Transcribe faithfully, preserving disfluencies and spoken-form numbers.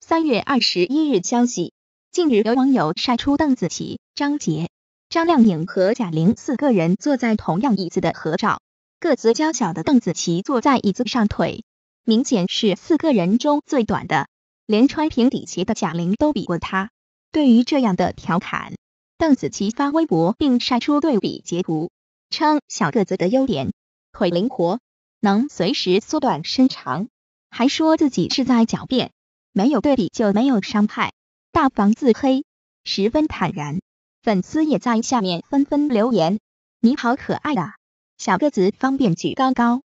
三月二十一日消息，近日有网友晒出邓紫棋、张杰、张靓颖和贾玲四个人坐在同样椅子的合照，个子较小的邓紫棋坐在椅子上，腿明显是四个人中最短的，连穿平底鞋的贾玲都比过她。对于这样的调侃，邓紫棋发微博并晒出对比截图，称小个子的优点，腿灵活，能随时缩短身长，还说自己是在狡辩，没有对比就没有伤害，大方自黑，十分坦然。粉丝也在下面纷纷留言：你好可爱啊，小个子方便举高高。